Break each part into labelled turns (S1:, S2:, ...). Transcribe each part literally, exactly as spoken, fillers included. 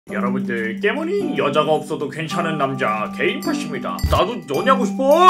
S1: 여러분들, 깨모니 여자가 없어도 괜찮은 남자 개인팟입니다. 나도 연애하고 싶어.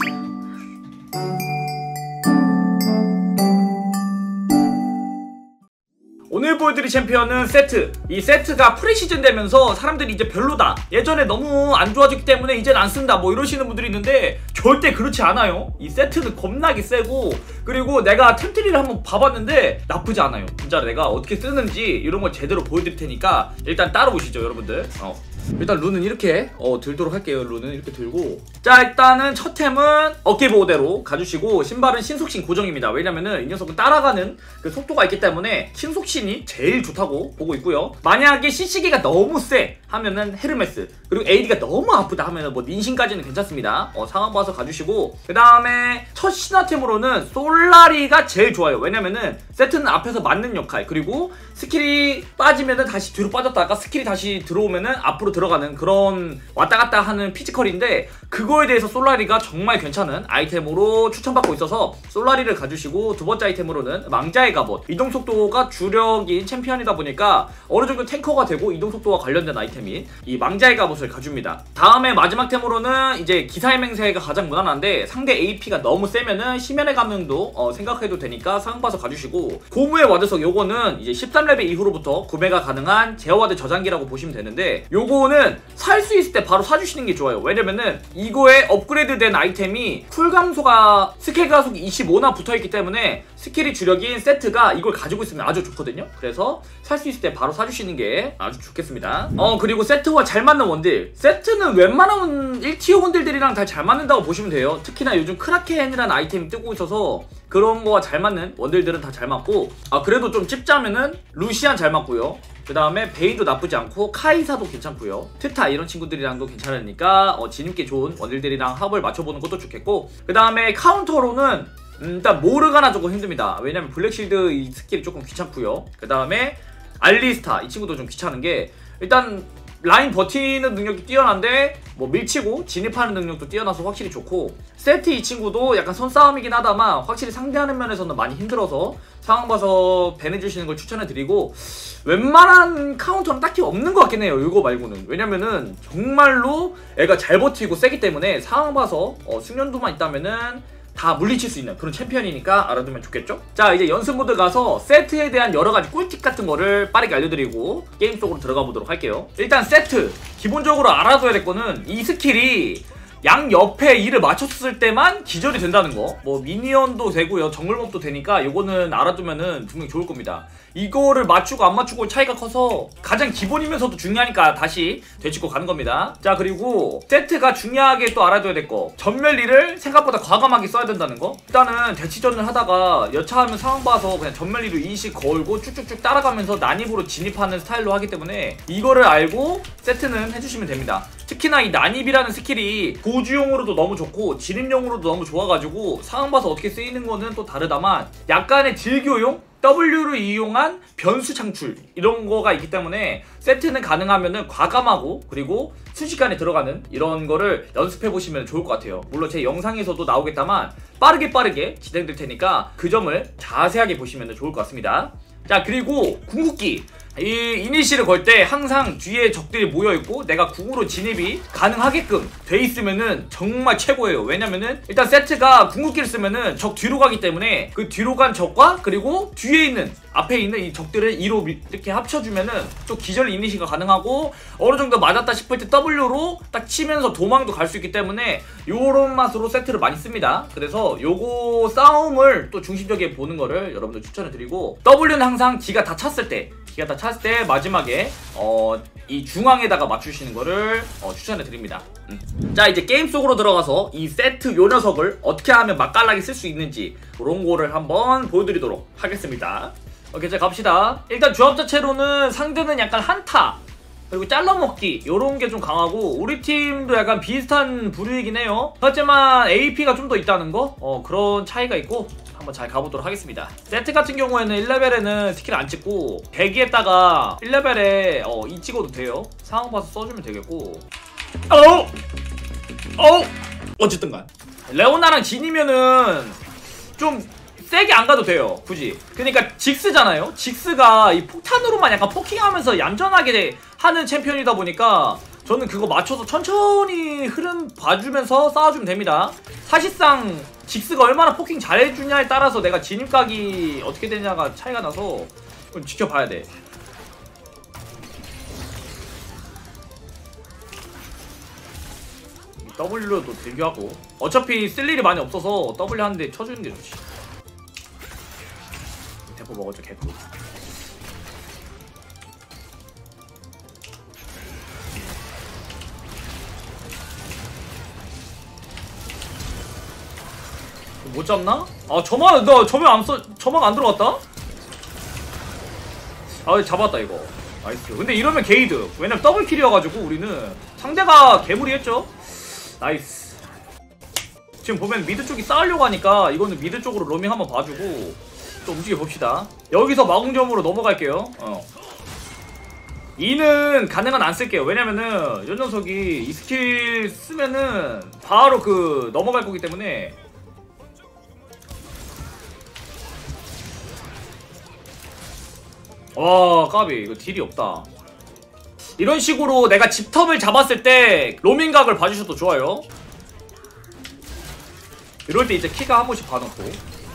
S1: 오늘 보여드릴 챔피언은 세트. 이 세트가 프리시즌 되면서 사람들이 이제 별로다, 예전에 너무 안 좋아졌기 때문에 이젠 안 쓴다, 뭐 이러시는 분들이 있는데 절대 그렇지 않아요. 이 세트는 겁나게 세고, 그리고 내가 템트리를 한번 봐봤는데 나쁘지 않아요. 진짜 내가 어떻게 쓰는지 이런 걸 제대로 보여드릴 테니까 일단 따라오시죠 여러분들. 어. 일단 룬은 이렇게 어 들도록 할게요. 룬은 이렇게 들고, 자 일단은 첫 템은 어깨 보호대로 가주시고, 신발은 신속신 고정입니다. 왜냐면은 이 녀석은 따라가는 그 속도가 있기 때문에 신속신이 제일 좋다고 보고 있고요. 만약에 씨씨기가 너무 세 하면은 헤르메스, 그리고 에이디가 너무 아프다 하면은 뭐 닌신까지는 괜찮습니다. 어, 상황 봐서 가주시고, 그 다음에 첫 신화템으로는 솔라리가 제일 좋아요. 왜냐면은 세트는 앞에서 맞는 역할, 그리고 스킬이 빠지면은 다시 뒤로 빠졌다가 스킬이 다시 들어오면은 앞으로 들어가는 그런 왔다갔다 하는 피지컬인데, 그거에 대해서 솔라리가 정말 괜찮은 아이템으로 추천받고 있어서 솔라리를 가주시고, 두 번째 아이템으로는 망자의 갑옷. 이동속도가 주력인 챔피언이다 보니까 어느정도 탱커가 되고 이동속도와 관련된 아이템인 이 망자의 갑옷을 가줍니다. 다음에 마지막 템으로는 이제 기사의 맹세가 가장 무난한데, 상대 에이피가 너무 세면은 심연의 감염도 어, 생각해도 되니까 상황 봐서 가주시고, 고무의 와드석, 요거는 이제 십삼 레벨 이후로부터 구매가 가능한 제어와드 저장기라고 보시면 되는데, 요거는 살 수 있을 때 바로 사주시는 게 좋아요. 왜냐면은 이거에 업그레이드 된 아이템이 쿨 감소가 스킬 가속이 이십오나 붙어있기 때문에 스킬이 주력인 세트가 이걸 가지고 있으면 아주 좋거든요. 그래서 살 수 있을 때 바로 사주시는 게 아주 좋겠습니다. 어 그리고 세트와 잘 맞는 원딜, 세트는 웬만한 일 티어 원딜들이랑 다 잘 맞는다고 보시면 돼요. 특히나 요즘 크라켄이라는 아이템이 뜨고 있어서 그런 거와 잘 맞는 원딜들은 다 잘 맞고, 아 그래도 좀 찝자면은 루시안 잘 맞고요. 그 다음에 베인도 나쁘지 않고, 카이사도 괜찮고요. 트타 이런 친구들이랑도 괜찮으니까 어, 지님께 좋은 원딜들이랑 합을 맞춰보는 것도 좋겠고, 그 다음에 카운터로는 음, 일단 모르가나 조금 힘듭니다. 왜냐면 블랙실드 이 스킬이 조금 귀찮고요. 그 다음에 알리스타 이 친구도 좀 귀찮은 게, 일단 라인 버티는 능력이 뛰어난데 뭐 밀치고 진입하는 능력도 뛰어나서 확실히 좋고, 세트 이 친구도 약간 손싸움이긴 하다만 확실히 상대하는 면에서는 많이 힘들어서 상황 봐서 밴해주시는 걸 추천해드리고, 웬만한 카운터는 딱히 없는 것 같긴 해요, 이거 말고는. 왜냐면은 정말로 애가 잘 버티고 세기 때문에 상황 봐서 어, 숙련도만 있다면은 다 물리칠 수 있는 그런 챔피언이니까 알아두면 좋겠죠? 자 이제 연습 모드 가서 세트에 대한 여러가지 꿀팁 같은 거를 빠르게 알려드리고 게임 속으로 들어가 보도록 할게요. 일단 세트 기본적으로 알아둬야 될 거는, 이 스킬이 양 옆에 이를 맞췄을 때만 기절이 된다는 거. 뭐 미니언도 되고요, 정글몹도 되니까 이거는 알아두면은 분명 좋을 겁니다. 이거를 맞추고 안 맞추고 차이가 커서 가장 기본이면서도 중요하니까 다시 되짚고 가는 겁니다. 자 그리고 세트가 중요하게 또 알아둬야 될 거, 전멸리를 생각보다 과감하게 써야 된다는 거. 일단은 대치전을 하다가 여차하면 상황 봐서 그냥 전멸리로 인식 걸고 쭉쭉쭉 따라가면서 난입으로 진입하는 스타일로 하기 때문에 이거를 알고 세트는 해주시면 됩니다. 특히나 이 난입이라는 스킬이 고주용으로도 너무 좋고 진입용으로도 너무 좋아가지고 상황 봐서 어떻게 쓰이는 거는 또 다르다만, 약간의 딜교용? 더블유를 이용한 변수 창출 이런 거가 있기 때문에 세트는 가능하면은 과감하고 그리고 순식간에 들어가는 이런 거를 연습해 보시면 좋을 것 같아요. 물론 제 영상에서도 나오겠다만 빠르게 빠르게 진행될 테니까 그 점을 자세하게 보시면 좋을 것 같습니다. 자 그리고 궁극기, 이 이니시를 걸 때 항상 뒤에 적들이 모여있고 내가 궁으로 진입이 가능하게끔 돼 있으면은 정말 최고예요. 왜냐면은 일단 세트가 궁극기를 쓰면은 적 뒤로 가기 때문에 그 뒤로 간 적과 그리고 뒤에 있는 앞에 있는 이 적들을 이로 이렇게 합쳐주면은 또 기절 이니시가 가능하고, 어느 정도 맞았다 싶을 때 더블유로 딱 치면서 도망도 갈 수 있기 때문에 요런 맛으로 세트를 많이 씁니다. 그래서 요거 싸움을 또 중심적이게 보는 거를 여러분들 추천을 드리고, 더블유는 항상 기가 다 찼을 때 기가 다 찼을 때 마지막에 어, 이 중앙에다가 맞추시는 거를 어, 추천해 드립니다. 음. 자 이제 게임 속으로 들어가서 이 세트 요 녀석을 어떻게 하면 맛깔나게 쓸 수 있는지 그런 거를 한번 보여드리도록 하겠습니다. 오케이 자 갑시다. 일단 조합 자체로는 상대는 약간 한타 그리고 잘라먹기 요런 게 좀 강하고, 우리 팀도 약간 비슷한 부류이긴 해요. 하지만 에이피가 좀 더 있다는 거? 어 그런 차이가 있고 한번 잘 가보도록 하겠습니다. 세트 같은 경우에는 일 레벨에는 스킬 안 찍고 대기했다가 일 레벨에 어, 이 찍어도 돼요. 상황 봐서 써주면 되겠고. 어우! 어우! 어쨌든 간 레오나랑 진이면은 좀 세게 안 가도 돼요 굳이. 그러니까 직스잖아요. 직스가 이 폭탄으로만 약간 포킹하면서 얌전하게 하는 챔피언이다 보니까 저는 그거 맞춰서 천천히 흐름 봐주면서 싸워주면 됩니다. 사실상 직스가 얼마나 포킹 잘해주냐에 따라서 내가 진입각이 어떻게 되냐가 차이가 나서 좀 지켜봐야 돼. W로도 들교하고 어차피 쓸 일이 많이 없어서 W 하는데 쳐주는 게 좋지. 대포 먹었죠 개꿀. 못 잡나? 아 저만 나 저만 안 써, 저만 안 들어갔다? 아 잡았다 이거. 나이스. 근데 이러면 게이드. 왜냐면 더블킬이어가지고 우리는 상대가 괴물이했죠. 나이스. 지금 보면 미드 쪽이 싸우려고 하니까 이거는 미드 쪽으로 로밍 한번 봐주고 또 움직여 봅시다. 여기서 마공점으로 넘어갈게요. 어. 이는 가능한 안 쓸게요. 왜냐면은 이 녀석이 이 스킬 쓰면은 바로 그 넘어갈 거기 때문에. 와 까비 이거 딜이 없다. 이런 식으로 내가 집텀을 잡았을 때 로밍각을 봐주셔도 좋아요. 이럴 때 이제 키가 한 번씩 봐놓고.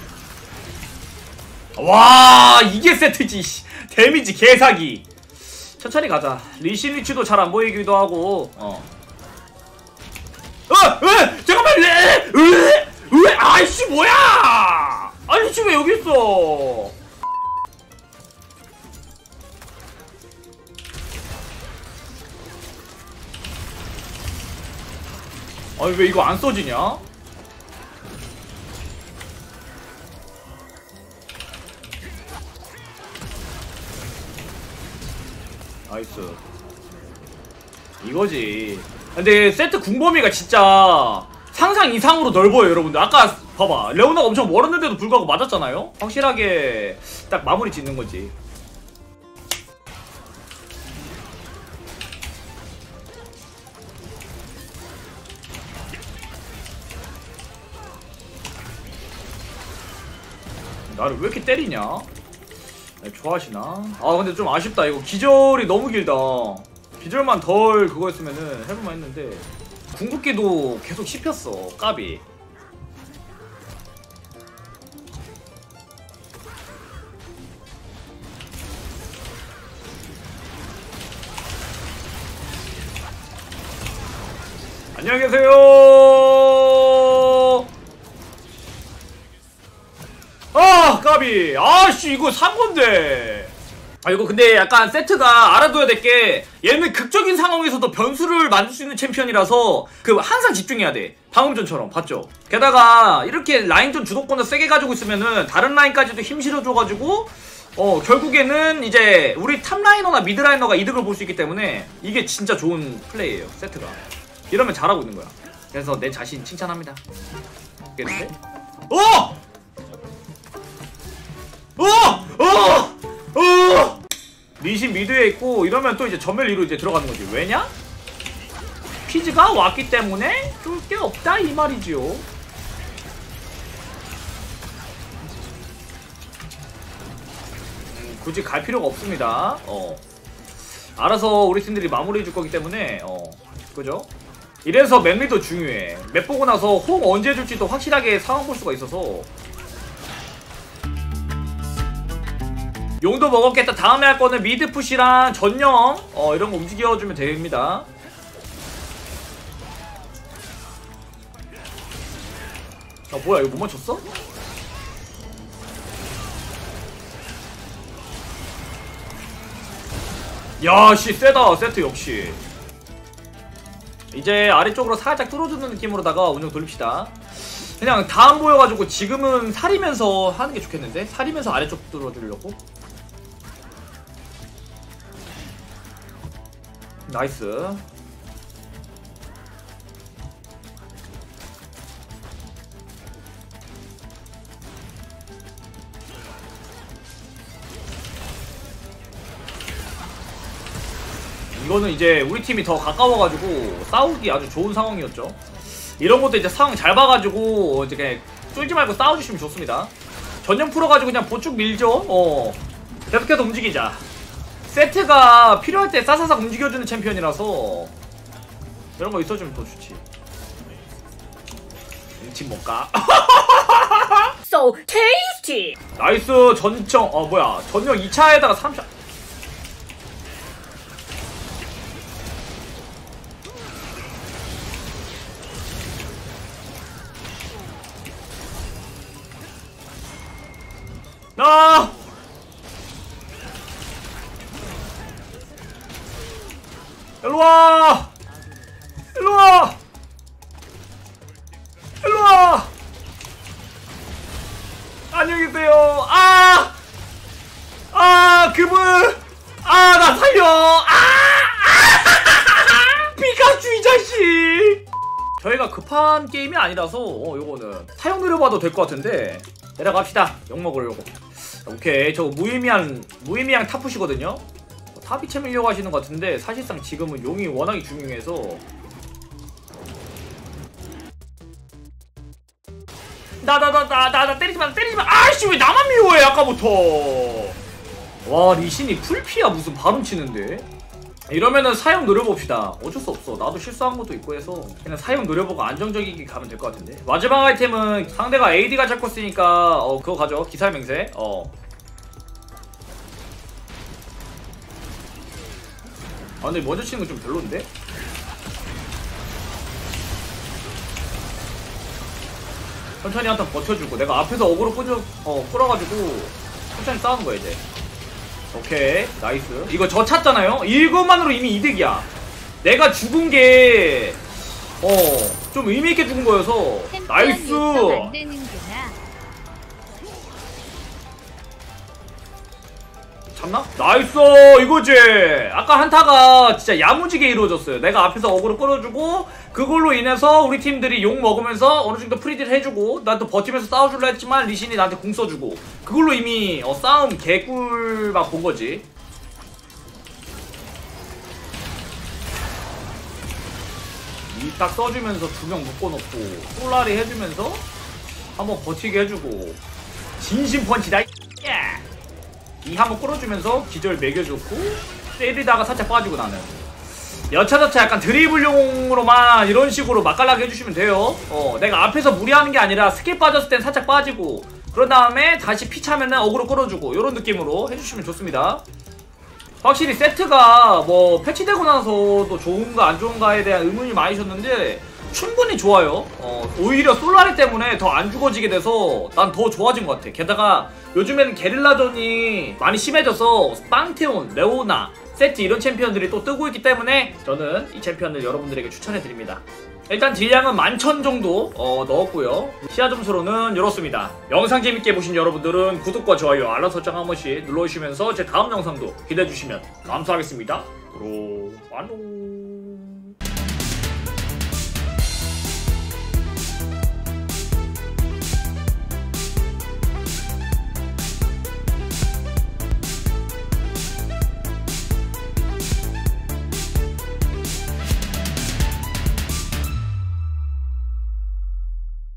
S1: 와 이게 세트지. 데미지 개사기. 천천히 가자. 리시니치도 잘 안 보이기도 하고. 어. 어! 왜! 잠깐만! 왜! 왜! 왜! 아이씨 뭐야! 아니 지금 왜 여기 있어? 아니 왜 이거 안 써지냐? 나이스. 이거지. 근데 세트 궁범위가 진짜 상상 이상으로 넓어요 여러분들. 아까 봐봐 레오나가 엄청 멀었는데도 불구하고 맞았잖아요. 확실하게 딱 마무리 짓는 거지. 나를 왜 이렇게 때리냐? 네, 좋아하시나? 아 근데 좀 아쉽다. 이거 기절이 너무 길다. 기절만 덜 그거 했으면은 해볼만 했는데 궁극기도 계속 씹혔어. 까비. 안녕히 계세요. 아 까비. 아씨 이거 산 건데. 아 이거 근데 약간 세트가 알아둬야 될 게 얘는 극적인 상황에서도 변수를 만들 수 있는 챔피언이라서 그 항상 집중해야 돼. 방금전처럼 봤죠? 게다가 이렇게 라인전 주도권을 세게 가지고 있으면은 다른 라인까지도 힘 실어줘가지고 어 결국에는 이제 우리 탑라이너나 미드라이너가 이득을 볼 수 있기 때문에 이게 진짜 좋은 플레이예요 세트가. 이러면 잘하고 있는 거야. 그래서 내 자신 칭찬합니다. 알겠는데? 어! 어! 어! 어! 리신 미드에 있고 이러면 또 이제 전멸 위로 이제 들어가는 거지. 왜냐? 피즈가 왔기 때문에 쫄 게 없다 이 말이지요. 음, 굳이 갈 필요가 없습니다. 어. 알아서 우리 팀들이 마무리해 줄 거기 때문에 어. 그죠? 이래서 맵리도 중요해. 맵 보고 나서 호응 언제 해줄지도 확실하게 상황 볼 수가 있어서. 용도 먹었겠다. 다음에 할 거는 미드 푸시랑 전령 어 이런 거 움직여주면 됩니다. 아 뭐야 이거 못 맞췄어? 야씨 세다 세트 역시. 이제 아래쪽으로 살짝 뚫어주는 느낌으로다가 운영 돌립시다. 그냥 다 안 보여가지고 지금은 사리면서 하는 게 좋겠는데? 사리면서 아래쪽 뚫어주려고? 나이스. 이거는 이제 우리 팀이 더 가까워가지고 싸우기 아주 좋은 상황이었죠. 이런 것도 이제 상황 잘 봐가지고 이제 그냥 쫄지 말고 싸워주시면 좋습니다. 전령 풀어가지고 그냥 보쭉 밀죠. 어 계속해서 움직이자. 세트가 필요할 때 싸사삭 움직여주는 챔피언이라서 이런 거 있어주면 더 좋지. 집 못 가.
S2: So tasty.
S1: 나이스. 전청 어 뭐야 전령 이 차에다가 삼 차. 나 일로와 일로와 일로와 안녕히 계세요. 아! 아 그분 아 나 살려. 아! 아! 피카츄 이 자식. 저희가 급한 게임이 아니라서 어 요거는 사용 느려봐도 될 것 같은데 내려갑시다. 욕먹으려고. 오케이 저거 무의미한 무의미한 탑푸시거든요. 탑이체 밀려고 하시는 것 같은데 사실상 지금은 용이 워낙에 중요해서 나 나 나 나 나 나 때리지마 때리지마. 아이씨 왜 나만 미워해 아까부터. 와 리신이 풀피야 무슨 바론 치는데. 이러면은 사용 노려봅시다. 어쩔 수 없어. 나도 실수한 것도 있고 해서 그냥 사용 노려보고 안정적이게 가면 될 것 같은데. 마지막 아이템은 상대가 에이디가 잡고 쓰니까 어 그거 가져. 기사명세. 어 아 근데 먼저 치는 건 좀 별론데? 천천히 한 턴 버텨주고 내가 앞에서 어그로 끌어, 어, 끌어가지고 천천히 싸우는 거야 이제. 오케이 나이스. 이거 저 찼잖아요? 이것만으로 이미 이득이야. 내가 죽은 게 어 좀 의미있게 죽은 거여서 나이스. 잡나? 나이스 이거지. 아까 한타가 진짜 야무지게 이루어졌어요. 내가 앞에서 어그로 끌어주고 그걸로 인해서 우리 팀들이 욕 먹으면서 어느 정도 프리딜 해주고 난 또 버티면서 싸워줄라 했지만 리신이 나한테 궁 써주고 그걸로 이미 어, 싸움 개꿀 막 본 거지. 이 딱 써주면서 두 명 묶어놓고 솔라리 해주면서 한번 버티게 해주고 진심 펀치다. 이 한번 끌어주면서 기절 매겨줬고 때리다가 살짝 빠지고 나는 여차저차 약간 드리블용으로만 이런 식으로 맛깔나게 해주시면 돼요. 어 내가 앞에서 무리하는 게 아니라 스킬 빠졌을 땐 살짝 빠지고 그런 다음에 다시 피 차면은 어그로 끌어주고 이런 느낌으로 해주시면 좋습니다. 확실히 세트가 뭐 패치되고 나서도 좋은가 안 좋은가에 대한 의문이 많으셨는데 충분히 좋아요. 어, 오히려 솔라리 때문에 더 안 죽어지게 돼서 난 더 좋아진 것 같아. 게다가 요즘에는 게릴라전이 많이 심해져서 빵테온, 레오나, 세트 이런 챔피언들이 또 뜨고 있기 때문에 저는 이 챔피언을 여러분들에게 추천해드립니다. 일단 딜량은 만천 정도 어, 넣었고요. 시야 점수로는 이렇습니다. 영상 재밌게 보신 여러분들은 구독과 좋아요, 알람 설정 한 번씩 눌러주시면서 제 다음 영상도 기대해주시면 감사하겠습니다. 그럼 안녕.